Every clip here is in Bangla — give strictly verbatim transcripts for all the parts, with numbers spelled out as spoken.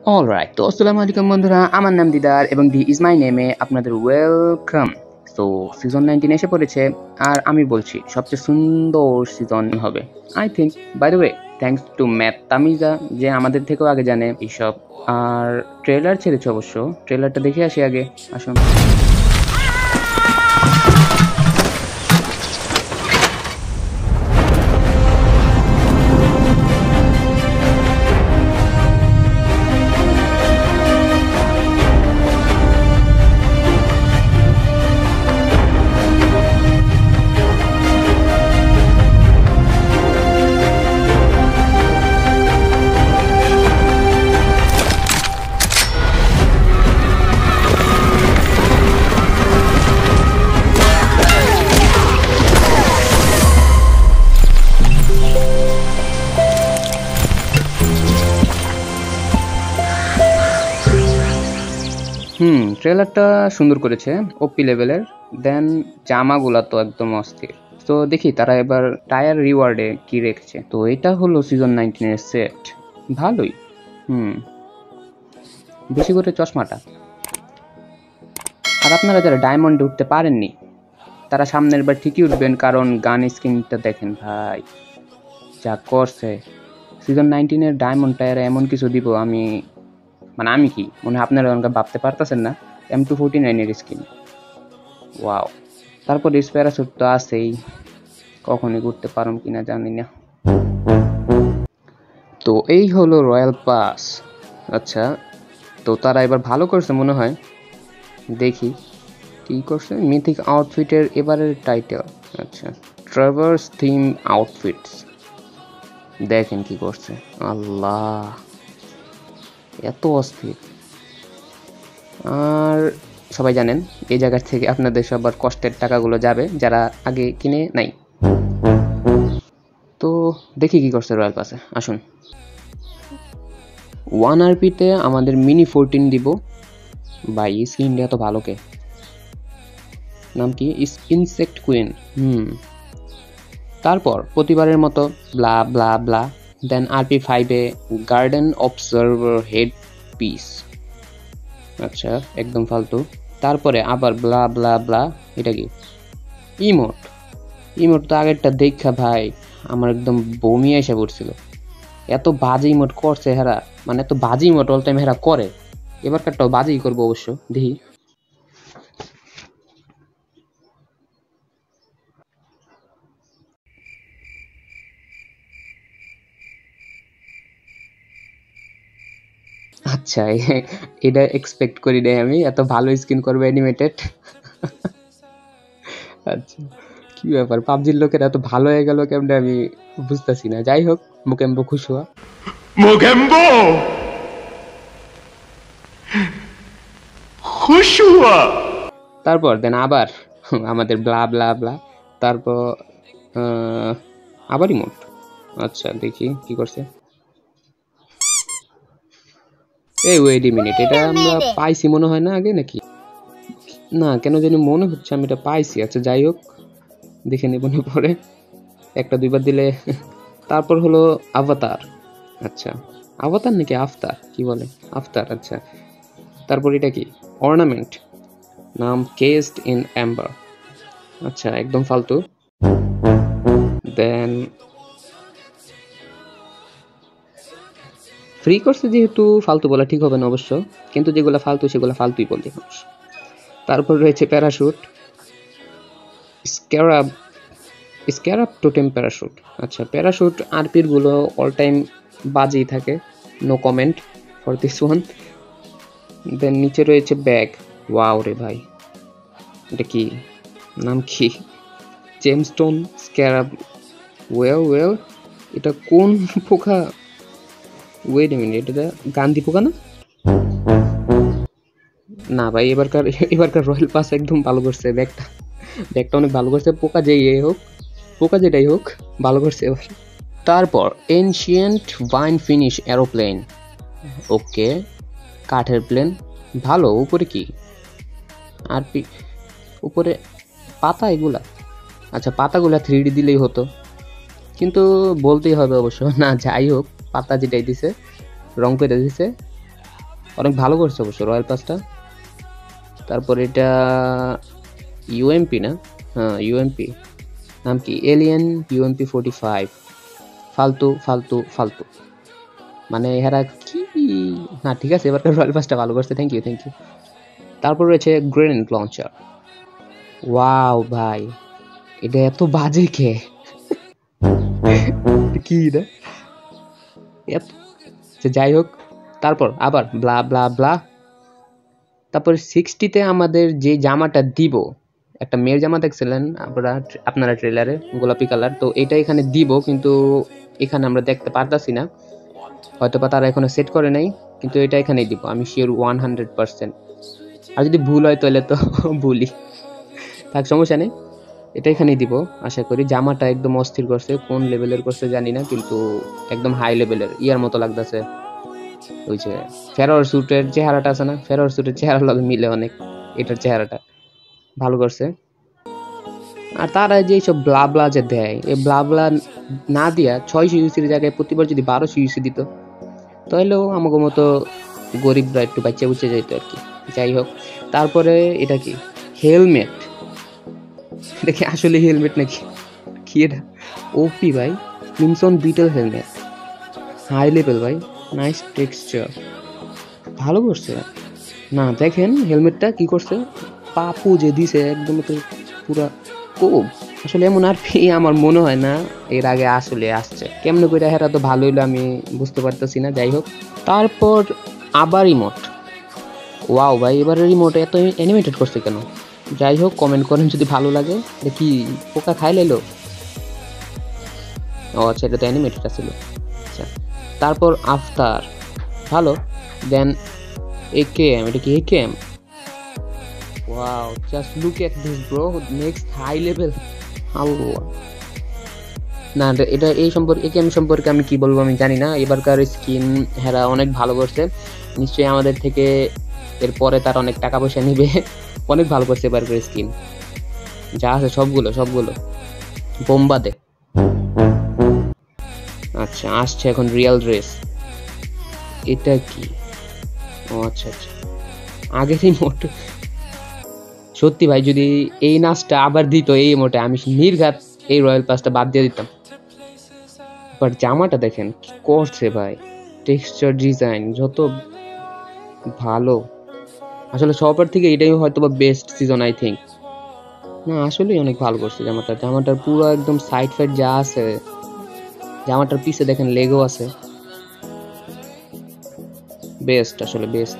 অলরাইট, তো আসসালামু আলাইকুম বন্ধুরা, আমার নাম দিদার এবং দি ইজ মাই নেমে আপনাদের ওয়েলকাম। সো সিজন নাইনটিন এসে পড়েছে আর আমি বলছি সবচেয়ে সুন্দর সিজন হবে I think. By the way, thanks to ম্যাথ তামিজা যে আমাদের থেকেও আগে জানে এইসব। আর ট্রেলার ছেড়েছে অবশ্য, ট্রেলারটা দেখে আসি আগে, আসুন। হুম ট্রেলারটা সুন্দর করেছে, ওপি লেভেলের। দেন জামাগুলা তো একদম অস্থির। তো দেখি তারা এবার টায়ার রিওয়ার্ডে কি রেখেছে। তো এটা হলো সিজন নাইনটিনের সেট, ভালোই। হুম বেশি করে চশমাটা। আর আপনারা যারা ডায়মন্ডে উঠতে পারেননি তারা সামনের বার ঠিকই উঠবেন, কারণ গান স্কিনটা দেখেন ভাই, যা করছে। সিজন নাইনটিনের ডায়মন্ড টায়ারে এমন কিছু দিব আমি, মানে আমি কি মনে হয় আপনারা অনেক ভাবতে পারতেছেন না। এম টু ফোর্টি নাইনের স্কিন, ওয়াও। তারপর প্যারাশুট তো আছেই, কখনই করতে পারুম কিনা জানি না। তো এই হলো রয়্যাল পাস। আচ্ছা, তো তারা এবার ভালো করছে মনে হয়, দেখি কি করছে। মিথিক আউটফিটের এবারের টাইটেল, আচ্ছা, ট্রাভার্স থিম আউটফিটস। দেখেন কি করছে, আল্লাহ এত অস্থির। আর সবাই জানেন এই জায়গা থেকে আপনাদের সবার কষ্টের টাকাগুলো যাবে যারা আগে কিনে নাই। তো দেখি কি করছে রয়্যাল পাসে, আসুন। ওয়ান আরপিতে আমাদের মিনি ফোরটিন দিব। ভাই স্কিনটা এত ভালো কে, নাম কি, ইনসেক্ট কুইন। হুম তারপর প্রতিবারের মতো blah blah blah. Then RP ফাইভে গার্ডেন অবজারভার হেড পিস, আচ্ছা একদম ফালতু। তারপরে আবার ব্লা ব্লা ব্লা, এটা কি ইমোট। ইমোট তো আগেরটা দেখা ভাই আমার একদম বমি এসে পড়ছিল, এত বাজে ইমোট করছে হেরা, মানে এত বাজে ইমোট অল টাইম হেরা করে। এবারকারটাও বাজেই করবো অবশ্য, দেখি। আচ্ছা এটা এক্সপেক্ট করি নাই আমি, এত ভালো স্কিন করবে অ্যানিমেটেড। আচ্ছা কি ব্যাপার, পাবজির লোকের এত ভালো হয়ে গেল কেমন আমি বুঝতেছি না। যাই হোক, মুকেম্বো খুশ হওয়া, মুকেম্বো খুশ হুয়া। তারপর দেন আবার আমাদের ব্লা ব্লা ব্লা। তারপর আবার ইমোট। আচ্ছা দেখি কি করছে। এই ওয়েট এ মিনিট, এটা আমরা পাইছি মনে হয় না আগে নাকি, না কেন জানি মনে হচ্ছে আমি এটা পাইছি। আচ্ছা যাই হোক, দেখে নেব না পরে, একটা দুইবার দিলে। তারপর হলো আভাতার। আচ্ছা আভাতার নাকি আফতার, কি বলে, আফতার। আচ্ছা তারপর এটা কি, অর্নামেন্ট, নাম কেসড ইন অ্যাম্বার। আচ্ছা একদম ফালতু। দেন ফ্রি করছে যেহেতু ফালতু বলা ঠিক হবে না অবশ্য, কিন্তু যেগুলো ফালতু সেগুলো ফালতুই বলতে মানুষ। তারপর রয়েছে parachute, scarab scarab totem parachute. আচ্ছা প্যারাশুট আরপির গুলো অল টাইম বাজেই থাকে, no comment for this one. Then নিচে রয়েছে ব্যাগ, ওয়াও রে ভাই, এটা কি, নাম কি, জেমস্টোন স্ক্যারাব। ওয়েল ওয়েল, এটা কোন পোকা, ওয়েট এ মিনিট, এটা গান্ধী পোকা না? না ভাই, এবারকার এবারকার রয়্যাল পাস একদম ভালো করছে, ব্যাগটা ব্যাগটা অনেক ভালো করছে। পোকা যেই হোক, পোকা যেটাই হোক ভালো করছে এবার। তারপর ancient vine finish aeroplane, okay, কাঠের প্লেন, ভালো। উপরে কি, আর উপরে পাতা এগুলা। আচ্ছা পাতাগুলা থ্রি ডি দিলেই হতো, কিন্তু বলতেই হবে অবশ্য, না যাই হোক পাতা যেটাই দিছে রং করে দিছে অনেক ভালো করছে অবশ্য রয়্যাল পাসটা। তারপর এটা ইউএমপি না, হ্যাঁ ইউএমপি, নাম কি এলিয়েন ইউএমপি ফোর্টি ফাইভ। ফালতু ফালতু ফালতু, মানে এরা কি না, ঠিক আছে এবার রয়্যাল পাসটা ভালো করছে, থ্যাংক ইউ থ্যাংক ইউ। তারপর রয়েছে গ্রেনেড লঞ্চার। ওয়াও ভাই, এটা এত বাজে কে কি রে এত, যাই হোক। তারপর আবার ব্লা ব্লা ব্লা। তারপর সিক্সটিতে আমাদের যে জামাটা দিব, একটা মেয়ের জামা দেখছিলেন আপনারা আপনারা ট্রেলারে, গোলাপি কালার, তো এটা এখানে দিব, কিন্তু এখানে আমরা দেখতে পারতাছি না, হয়তো বা তারা এখনো সেট করে নাই, কিন্তু এটা এখানেই দিব আমি শিওর ওয়ান হান্ড্রেড পার্সেন্ট। আর যদি ভুল হয় তাহলে তো ভুলই থাক, সমস্যা নেই, এটা এখানেই দিব আশা করি। জামাটা একদম অস্থির করছে, কোন লেভেলের করছে জানি না, কিন্তু একদম হাই লেভেলের ইয়ার মতো লাগতেছে। ওই যে ফেরোর স্যুটের চেহারাটা আছে না, ফেরোর স্যুটের চেহারা লগে মিলে অনেক এটার চেহারাটা, ভালো করছে। আর তারা যে সব ব্লা ব্লা যে দেয়, এই ব্লা ব্লা না দিয়া ছয়শো ইউসির জায়গায় প্রতিবার যদি বারোশো ইউসি দিত, তাহলেও আমাকে মতো গরিবরা একটু বাচ্চা বুঝে যেত আর কি। যাই হোক, তারপরে এটা কি হেলমেট, এটা কি আসলে হেলমেট নাকি কি এটা? ওপি ভাই, crimson beetle helmet, high level ভাই, নাইস টেক্সচার, ভালো করছে না। দেখেন হেলমেটটা কি করছে, পাপু যে দিছে একদম তো পুরা কোব। আসলে এমন আর কি আমার মনে হয় না এর আগে আসলে আসছে, কেমনে করে হেরা তো ভালো হইলো আমি বুঝতে পারতেছি না। যাই হোক, তারপর আবার রিমোট। ওয়াও ভাই, এবার রিমোট এত অ্যানিমেটেড করছে কেন? যাই হোক, কমেন্ট করেন যদি ভালো লাগে। দেখি পোকা খাই লাইলো, ও আচ্ছা এটা তো অ্যানিমেটেড ছিল। আচ্ছা, তারপর আফতার ভালো, দেন একেএম, এটা কি AKM? Wow, just look at this bro, next high level. আল্লাহ, না এটা এই সম্পর্কে একেএম সম্পর্কে আমি কি বলবো আমি জানি না। এবারকার স্কিন হেরা অনেক ভালো করছে, নিশ্চয়ই আমাদের থেকে এরপরে তার অনেক টাকা পয়সা নিবে। অনেক ভালো করছে এবারকার স্কিন, যা আছে সবগুলো সবগুলো বোম্বা দে। আচ্ছা, আসছে এখন রিয়েল ড্রেস, এটা কি? ও আচ্ছা আচ্ছা, আগের ইমোট। সত্যি ভাই, যদি এই নাচটা আবার দিত এই ইমোটে, আমি নির্ঘাত এই রয়্যাল পাসটা বাদ দিয়ে দিতাম। বাট জামাটা দেখেন কি করছে ভাই, টেক্সচার ডিজাইন যত ভালো, আসলে সবার থেকে এটাই হয়তো বা বেস্ট সিজন আই থিঙ্ক। না আসলেই অনেক ভালো করছে জামাটা, জামাটার পুরো একদম সাইড ফাইড যা আছে, জামাটার পিছে দেখেন লেগো আছে, বেস্ট আসলে বেস্ট।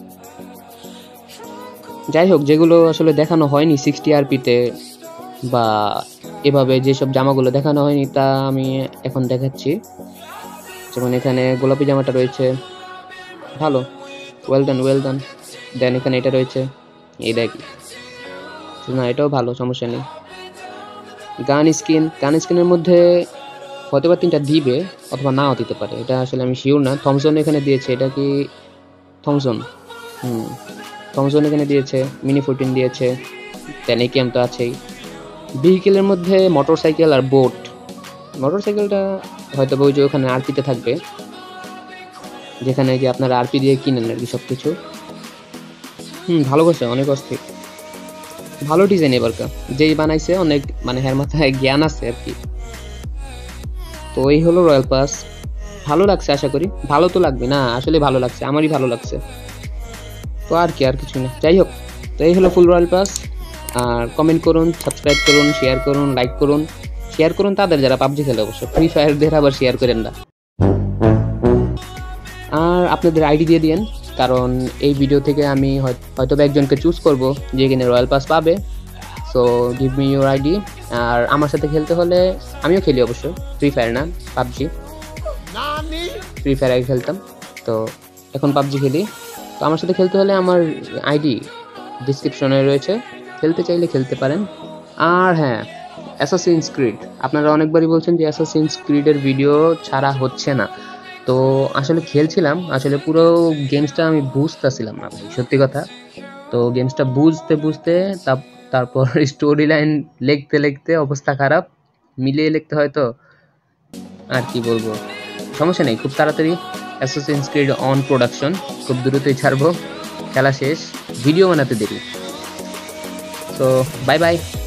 যাই হোক, যেগুলো আসলে দেখানো হয়নি সিক্সটি আরপিতে বা এভাবে যেসব জামাগুলো দেখানো হয়নি তা আমি এখন দেখাচ্ছি। যেমন এখানে গোলাপি জামাটা রয়েছে, ভালো, ওয়েল ডান ওয়েল ডান। দেন এখানে এটা রয়েছে, এইটা কি না, এটাও ভালো, সমস্যা নেই। গান স্কিন, গান স্কিনের মধ্যে হয়তো বা তিনটা দিবে অথবা নাও দিতে পারে, এটা আসলে আমি শিওর না। থমসন এখানে দিয়েছে, এটা কি থমসন? হুম, থমসন এখানে দিয়েছে, মিনি ফোরটিন দিয়েছে, দেন একেএম তো আছেই। ভেহিকেলের মধ্যে মোটর সাইকেল আর বোট, মোটর সাইকেলটা হয়তো ওই যে ওখানে আরপিতে থাকবে, যেখানে যে আপনারা আরপি দিয়ে কিনেন আর কি সবকিছু। হুম, ভালো করছে, অনেক অস্থির, ভালো ডিজাইন এবারকার, যেই বানাইছে অনেক মানে হের মাথায় জ্ঞান আছে আর কি। তো এই হলো রয়্যাল পাস, ভালো লাগছে, আশা করি ভালো তো লাগবে না, আসলে ভালো লাগছে, আমারই ভালো লাগছে, তো আর কি, আর কিছু না। যাই হোক, তো এই হলো ফুল রয়্যাল পাস। আর কমেন্ট করুন, সাবস্ক্রাইব করুন, শেয়ার করুন, লাইক করুন, শেয়ার করুন তাদের যারা পাবজি খেলে, অবশ্য ফ্রি ফায়ারদের আবার শেয়ার করেন না। আর আপনাদের আইডি দিয়ে দিন, কারণ এই ভিডিও থেকে আমি হয়তো একজনকে চুজ করব যে কিনে রয়্যাল পাস পাবে। So give me your ID. আর আমার সাথে খেলতে হলে, আমিও খেলি অবশ্য, ফ্রি ফায়ার না পাবজি, ফ্রি ফায়ার আগে খেলতাম, তো এখন পাবজি খেলি। তো আমার সাথে খেলতে হলে আমার আইডি ডিসক্রিপশনে রয়েছে, খেলতে চাইলে খেলতে পারেন। আর হ্যাঁ, অ্যাসাসিনস ক্রিড, আপনারা অনেকবারই বলছেন যে অ্যাসাসিনস ক্রিডের ভিডিও ছাড়া হচ্ছে না, তো আসলে খেলছিলাম, আসলে পুরো গেমসটা আমি বুঝতেছিলাম না সত্যি কথা। তো গেমসটা বুঝতে বুঝতে তারপর স্টোরি লাইন লিখতে লিখতে অবস্থা খারাপ, মিলিয়ে লিখতে হয়, তো আর কি বলবো, সমস্যা নেই, খুব তাড়াতাড়ি অ্যাসাসিনস ক্রিড অন প্রোডাকশন খুব দ্রুতই ছাড়বো, খেলা শেষ, ভিডিও বানাতে দেরি। So bye by.